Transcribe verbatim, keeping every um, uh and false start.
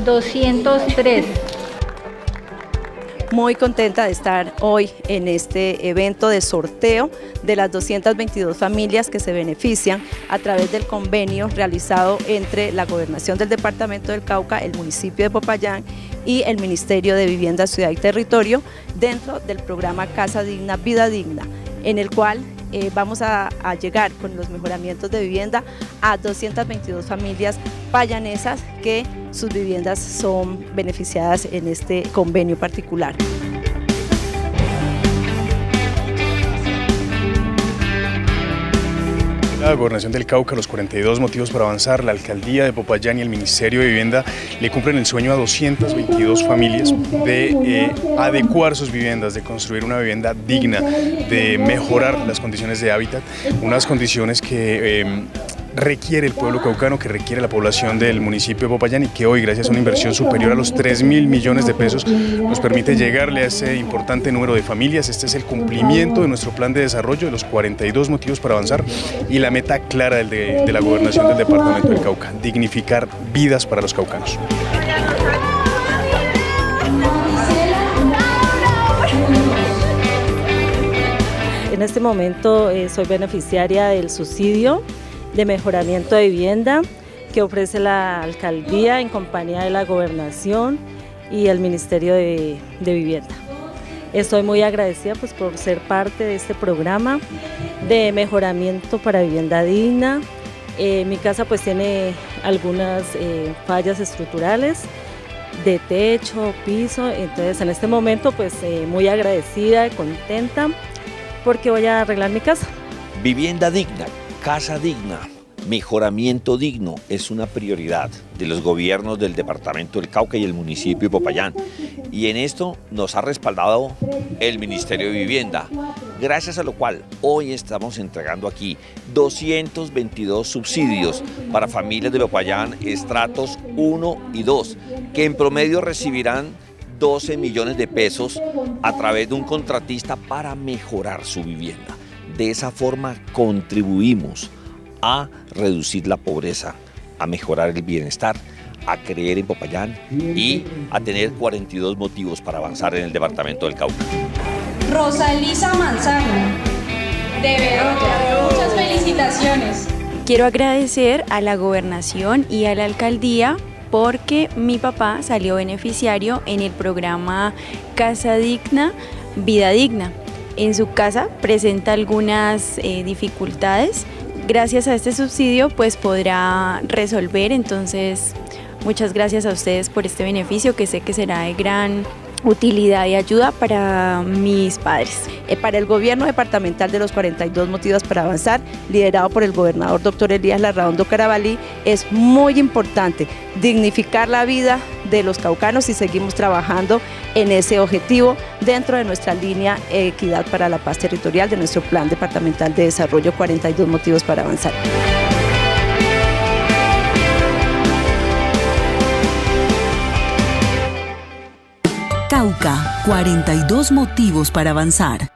doscientos tres. Muy contenta de estar hoy en este evento de sorteo de las doscientas veintidós familias que se benefician a través del convenio realizado entre la Gobernación del Departamento del Cauca, el municipio de Popayán y el Ministerio de Vivienda, Ciudad y Territorio dentro del programa Casa Digna, Vida Digna, en el cual eh, vamos a, a llegar con los mejoramientos de vivienda a doscientas veintidós familias payanesas que sus viviendas son beneficiadas en este convenio particular. La Gobernación del Cauca, los cuarenta y dos motivos para avanzar, la Alcaldía de Popayán y el Ministerio de Vivienda le cumplen el sueño a doscientas veintidós familias de eh, adecuar sus viviendas, de construir una vivienda digna, de mejorar las condiciones de hábitat, unas condiciones que eh, requiere el pueblo caucano, que requiere la población del municipio de Popayán y que hoy, gracias a una inversión superior a los tres mil millones de pesos, nos permite llegarle a ese importante número de familias. Este es el cumplimiento de nuestro plan de desarrollo de los cuarenta y dos motivos para avanzar y la meta clara del de, de la Gobernación del Departamento del Cauca, dignificar vidas para los caucanos. En este momento eh, soy beneficiaria del subsidio de mejoramiento de vivienda que ofrece la Alcaldía en compañía de la Gobernación y el Ministerio de, de Vivienda. Estoy muy agradecida pues, por ser parte de este programa de mejoramiento para vivienda digna. Eh, mi casa pues, tiene algunas eh, fallas estructurales de techo, piso, entonces en este momento pues, eh, muy agradecida y contenta porque voy a arreglar mi casa. Vivienda digna, casa digna, mejoramiento digno es una prioridad de los gobiernos del Departamento del Cauca y el municipio de Popayán. Y en esto nos ha respaldado el Ministerio de Vivienda, gracias a lo cual hoy estamos entregando aquí doscientos veintidós subsidios para familias de Popayán, estratos uno y dos, que en promedio recibirán doce millones de pesos a través de un contratista para mejorar su vivienda. De esa forma contribuimos a reducir la pobreza, a mejorar el bienestar, a creer en Popayán y a tener cuarenta y dos motivos para avanzar en el Departamento del Cauca. Rosa Elisa Manzano, de Bedoya, muchas felicitaciones. Quiero agradecer a la Gobernación y a la Alcaldía porque mi papá salió beneficiario en el programa Casa Digna, Vida Digna. En su casa presenta algunas eh, dificultades. Gracias a este subsidio pues podrá resolver, entonces muchas gracias a ustedes por este beneficio que sé que será de gran utilidad y ayuda para mis padres. Eh, para el gobierno departamental de los cuarenta y dos motivos para avanzar, liderado por el gobernador doctor Elías Larraondo Carabalí, es muy importante dignificar la vida de los caucanos y seguimos trabajando en ese objetivo dentro de nuestra línea Equidad para la Paz Territorial de nuestro Plan Departamental de Desarrollo, cuarenta y dos motivos para avanzar. Cauca, cuarenta y dos motivos para avanzar.